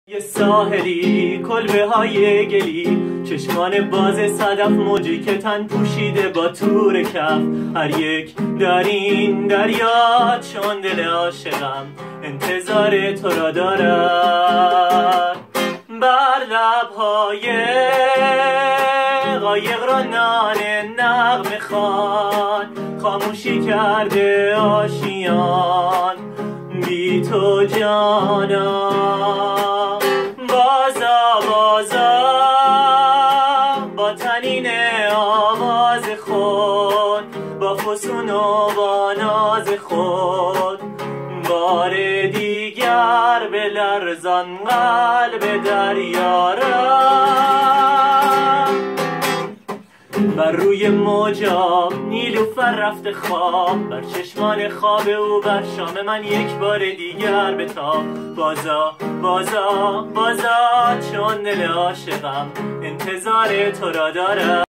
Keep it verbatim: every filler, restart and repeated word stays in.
یه ساحلی کلبه های گلی، چشمان باز صدف، موجی که تن پوشیده با تور کف. هر یک در این دریا چون دل عاشقم انتظار تو را دارد. بر لبهای قایق را نان نغمه خوان، خاموشی کرده آشیان بی تو جانا. بازا بازا با تنین آواز خود، با فسون و با ناز خود، بار دیگر به لرزان قلب دریا را. بر روی موجا نیلوفر رفته خواب، بر چشمان خواب او بر شام من یک بار دیگر بتاب. بازا بازا بازا چون دل عاشقم انتظار تو را دارم.